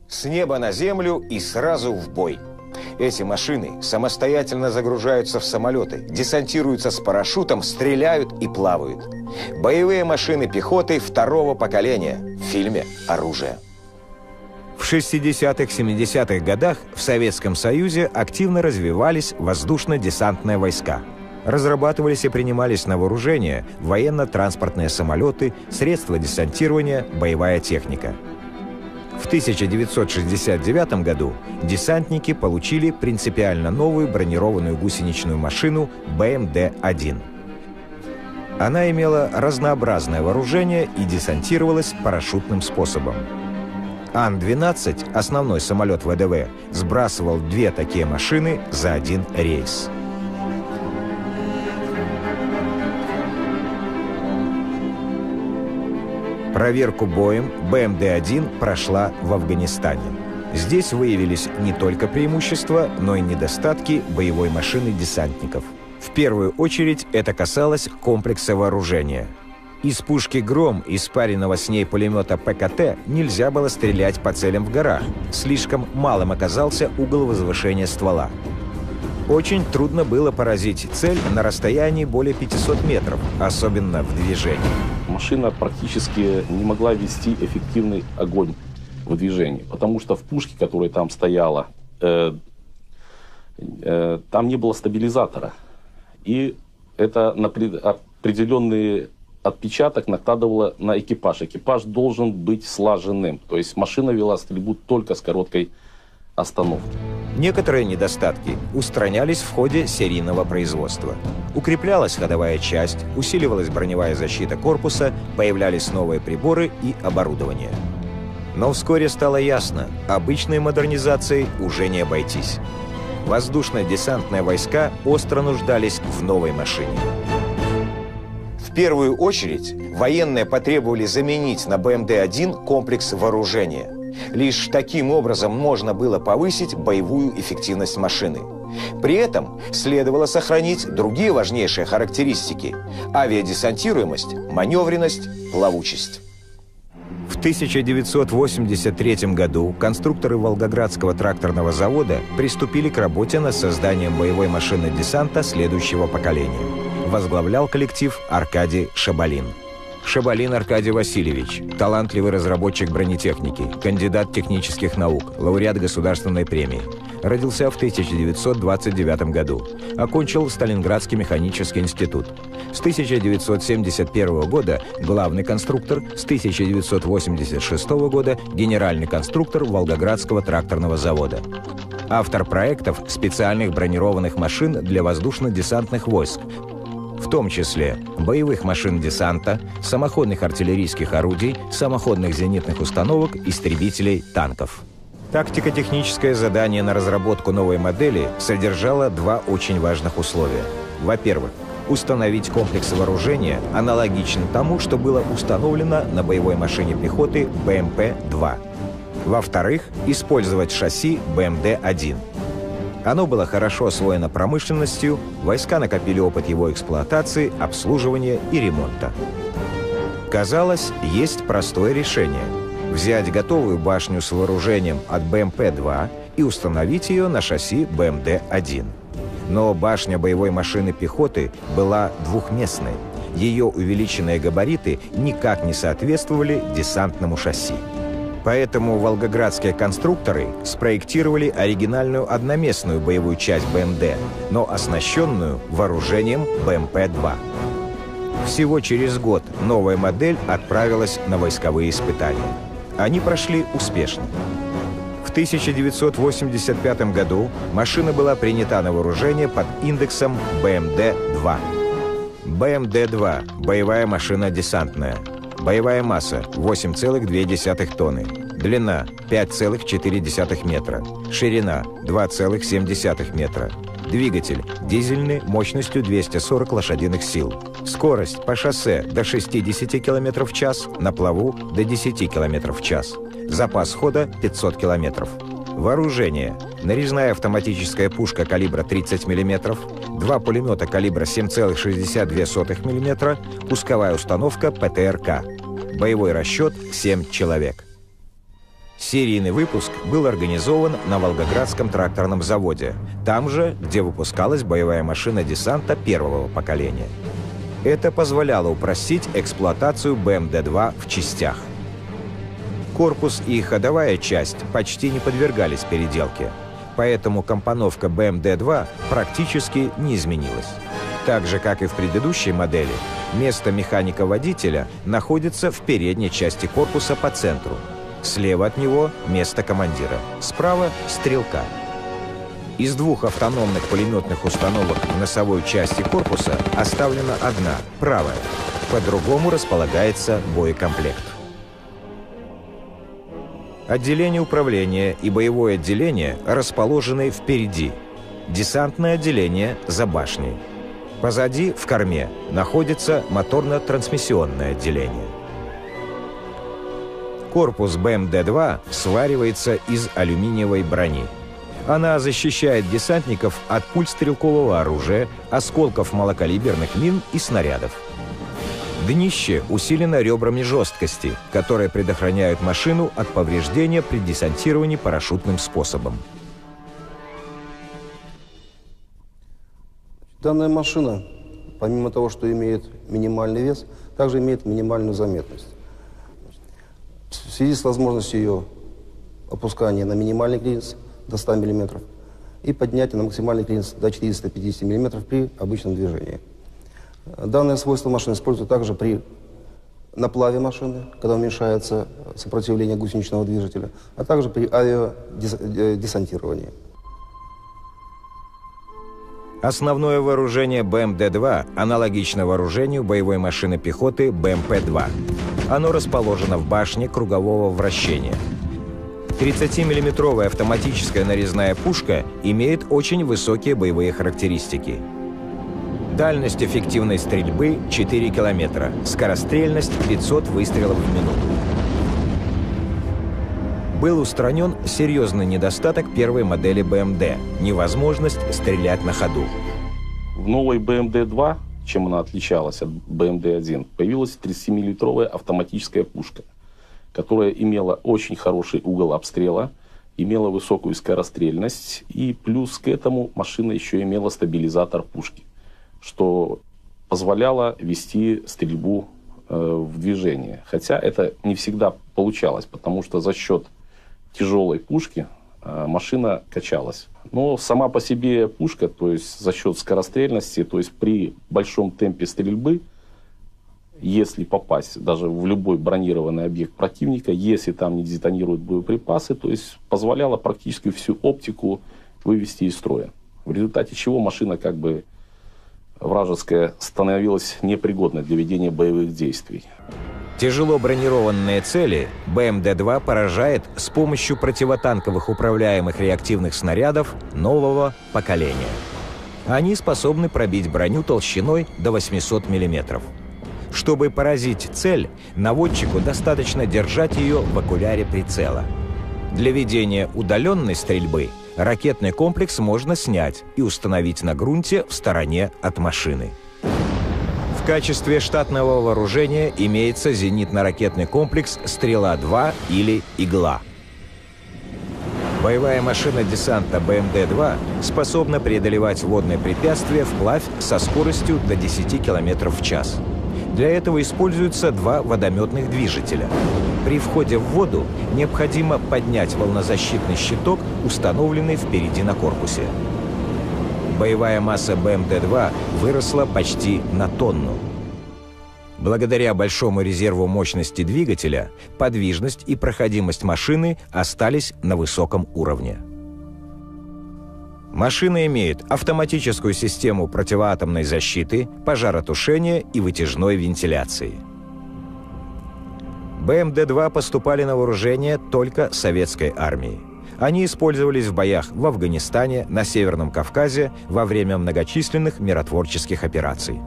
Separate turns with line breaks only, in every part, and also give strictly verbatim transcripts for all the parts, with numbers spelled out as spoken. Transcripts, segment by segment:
С неба на землю и сразу в бой. Эти машины самостоятельно загружаются в самолеты, десантируются с парашютом, стреляют и плавают. Боевые машины пехоты второго поколения в фильме «Оружие». В шестидесятых-семидесятых годах в Советском Союзе активно развивались воздушно-десантные войска. Разрабатывались и принимались на вооружение военно-транспортные самолеты, средства десантирования, боевая техника. В тысяча девятьсот шестьдесят девятом году десантники получили принципиально новую бронированную гусеничную машину бэ эм дэ один. Она имела разнообразное вооружение и десантировалась парашютным способом. Ан двенадцать, основной самолет вэ дэ вэ, сбрасывал две такие машины за один рейс. Проверку боем бэ эм дэ один прошла в Афганистане. Здесь выявились не только преимущества, но и недостатки боевой машины десантников. В первую очередь это касалось комплекса вооружения. Из пушки «Гром» и спаренного с ней пулемета пэ ка тэ нельзя было стрелять по целям в горах. Слишком малым оказался угол возвышения ствола. Очень трудно было поразить цель на расстоянии более пятисот метров, особенно в движении.
Машина практически не могла вести эффективный огонь в движении, потому что в пушке, которая там стояла, э, э, там не было стабилизатора. И это на определенный отпечаток накладывало на экипаж. Экипаж должен быть слаженным, то есть машина вела стрельбу только с короткой остановки.
Некоторые недостатки устранялись в ходе серийного производства. Укреплялась ходовая часть, усиливалась броневая защита корпуса, появлялись новые приборы и оборудование. Но вскоре стало ясно, обычной модернизацией уже не обойтись. Воздушно-десантные войска остро нуждались в новой машине. В первую очередь военные потребовали заменить на бэ эм дэ один комплекс вооружения. Лишь таким образом можно было повысить боевую эффективность машины. При этом следовало сохранить другие важнейшие характеристики – авиадесантируемость, маневренность, плавучесть. В тысяча девятьсот восемьдесят третьем году конструкторы Волгоградского тракторного завода приступили к работе над созданием боевой машины десанта следующего поколения. Возглавлял коллектив Аркадий Шабалин. Шабалин Аркадий Васильевич, талантливый разработчик бронетехники, кандидат технических наук, лауреат государственной премии. Родился в тысяча девятьсот двадцать девятом году. Окончил Сталинградский механический институт. С тысяча девятьсот семьдесят первого года главный конструктор, с тысяча девятьсот восемьдесят шестого года генеральный конструктор Волгоградского тракторного завода. Автор проектов специальных бронированных машин для воздушно-десантных войск, в том числе боевых машин десанта, самоходных артиллерийских орудий, самоходных зенитных установок, истребителей, танков. Тактико-техническое задание на разработку новой модели содержало два очень важных условия. Во-первых, установить комплекс вооружения, аналогичный тому, что было установлено на боевой машине пехоты бэ эм пэ два. Во-вторых, использовать шасси бэ эм дэ один. Оно было хорошо освоено промышленностью, войска накопили опыт его эксплуатации, обслуживания и ремонта. Казалось, есть простое решение – взять готовую башню с вооружением от бэ эм пэ два и установить ее на шасси бэ эм дэ один. Но башня боевой машины пехоты была двухместной. Ее увеличенные габариты никак не соответствовали десантному шасси. Поэтому волгоградские конструкторы спроектировали оригинальную одноместную боевую часть бэ эм дэ, но оснащенную вооружением бэ эм пэ два. Всего через год новая модель отправилась на войсковые испытания. Они прошли успешно. В тысяча девятьсот восемьдесят пятом году машина была принята на вооружение под индексом бэ эм дэ два. бэ эм дэ два – боевая машина десантная. Боевая масса – восемь целых две десятых тонны. Длина – пять целых четыре десятых метра. Ширина – два целых семь десятых метра. Двигатель дизельный мощностью двести сорок лошадиных сил. Скорость по шоссе до шестидесяти километров в час, на плаву до десяти километров в час. Запас хода пятьсот километров. Вооружение. Нарезная автоматическая пушка калибра тридцать миллиметров, два пулемета калибра семь целых шестьдесят две сотых миллиметра, пусковая установка пэ тэ эр ка. Боевой расчет семь человек. Серийный выпуск был организован на Волгоградском тракторном заводе, там же, где выпускалась боевая машина десанта первого поколения. Это позволяло упростить эксплуатацию бэ эм дэ два в частях. Корпус и ходовая часть почти не подвергались переделке, поэтому компоновка бэ эм дэ два практически не изменилась. Так же, как и в предыдущей модели, место механика-водителя находится в передней части корпуса по центру. Слева от него место командира, справа — стрелка. Из двух автономных пулеметных установок в носовой части корпуса оставлена одна, правая. По-другому располагается боекомплект. Отделение управления и боевое отделение расположены впереди. Десантное отделение за башней. Позади, в корме, находится моторно-трансмиссионное отделение. Корпус бэ эм дэ два сваривается из алюминиевой брони. Она защищает десантников от пуль стрелкового оружия, осколков малокалиберных мин и снарядов. Днище усилено ребрами жесткости, которые предохраняют машину от повреждения при десантировании парашютным способом.
Данная машина, помимо того, что имеет минимальный вес, также имеет минимальную заметность. В связи с возможностью ее опускания на минимальный клиренс до ста миллиметров и поднятия на максимальный клиренс до четырёхсот пятидесяти миллиметров при обычном движении. Данное свойство машины используется также при наплаве машины, когда уменьшается сопротивление гусеничного движителя, а также при авиадесантировании.
Основное вооружение бэ эм дэ два аналогично вооружению боевой машины пехоты бэ эм пэ два. Оно расположено в башне кругового вращения. тридцатимиллиметровая автоматическая нарезная пушка имеет очень высокие боевые характеристики. Дальность эффективной стрельбы — четыре километра, скорострельность — пятьсот выстрелов в минуту. Был устранен серьезный недостаток первой модели бэ эм дэ – невозможность стрелять на ходу.
В новой бэ эм дэ два, чем она отличалась от бэ эм дэ один, появилась тридцатимиллиметровая автоматическая пушка, которая имела очень хороший угол обстрела, имела высокую скорострельность, и плюс к этому машина еще имела стабилизатор пушки, что позволяло вести стрельбу э, в движение. Хотя это не всегда получалось, потому что за счет тяжелой пушки э, машина качалась. Но сама по себе пушка, то есть за счет скорострельности, то есть при большом темпе стрельбы, если попасть даже в любой бронированный объект противника, если там не детонируют боеприпасы, то есть позволяла практически всю оптику вывести из строя. В результате чего машина как бы вражеская становилась непригодной для ведения боевых действий.
Тяжело бронированные цели бэ эм дэ два поражает с помощью противотанковых управляемых реактивных снарядов нового поколения. Они способны пробить броню толщиной до восьмисот миллиметров. Чтобы поразить цель, наводчику достаточно держать ее в окуляре прицела. Для ведения удаленной стрельбы ракетный комплекс можно снять и установить на грунте в стороне от машины. В качестве штатного вооружения имеется зенитно-ракетный комплекс «Стрела-два» или «Игла». Боевая машина десанта бэ эм дэ два способна преодолевать водные препятствия вплавь со скоростью до десяти километров в час. Для этого используются два водометных движителя. При входе в воду необходимо поднять волнозащитный щиток, установленный впереди на корпусе. Боевая масса бэ эм дэ два выросла почти на тонну. Благодаря большому резерву мощности двигателя, подвижность и проходимость машины остались на высоком уровне. Машина имеет автоматическую систему противоатомной защиты, пожаротушения и вытяжной вентиляции. бэ эм дэ два поступали на вооружение только советской армии. Они использовались в боях в Афганистане, на Северном Кавказе во время многочисленных миротворческих операций.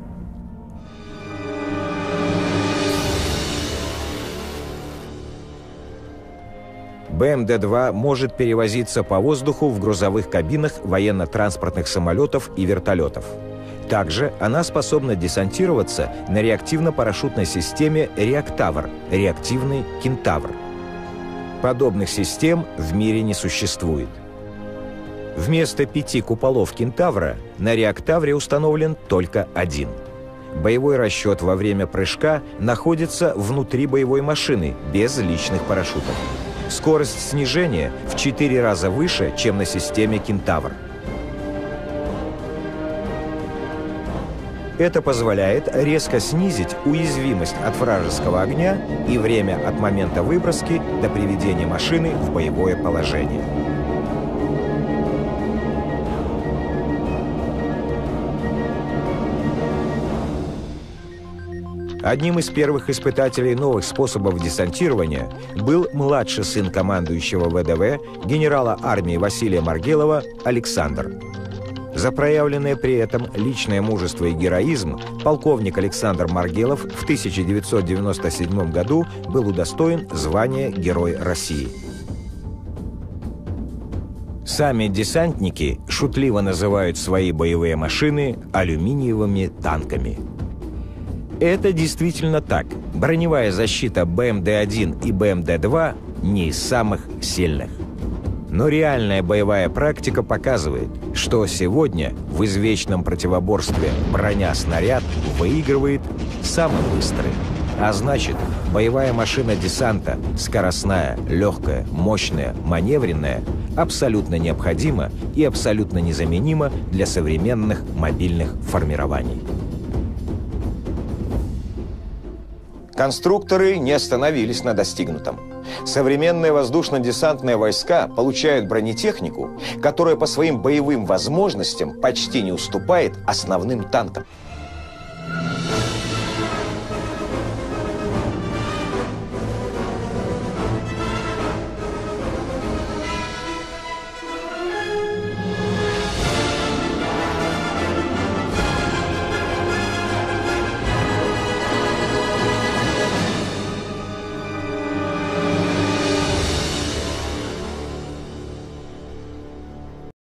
бэ эм дэ два может перевозиться по воздуху в грузовых кабинах военно-транспортных самолетов и вертолетов. Также она способна десантироваться на реактивно-парашютной системе «Реактавр» — реактивный «Кентавр». Подобных систем в мире не существует. Вместо пяти куполов «Кентавра» на «Реактавре» установлен только один. Боевой расчет во время прыжка находится внутри боевой машины, без личных парашютов. Скорость снижения в четыре раза выше, чем на системе «Кентавр». Это позволяет резко снизить уязвимость от вражеского огня и время от момента выброски до приведения машины в боевое положение. Одним из первых испытателей новых способов десантирования был младший сын командующего ВДВ генерала армии Василия Маргелова Александр. За проявленное при этом личное мужество и героизм полковник Александр Маргелов в тысяча девятьсот девяносто седьмом году был удостоен звания Герой России. Сами десантники шутливо называют свои боевые машины алюминиевыми танками. Это действительно так. Броневая защита Бэ Эм Дэ один и Бэ Эм Дэ два не из самых сильных. Но реальная боевая практика показывает, что сегодня в извечном противоборстве броня-снаряд выигрывает самый быстрый. А значит, боевая машина десанта, скоростная, легкая, мощная, маневренная, абсолютно необходима и абсолютно незаменима для современных мобильных формирований. Конструкторы не остановились на достигнутом. Современные воздушно-десантные войска получают бронетехнику, которая по своим боевым возможностям почти не уступает основным танкам.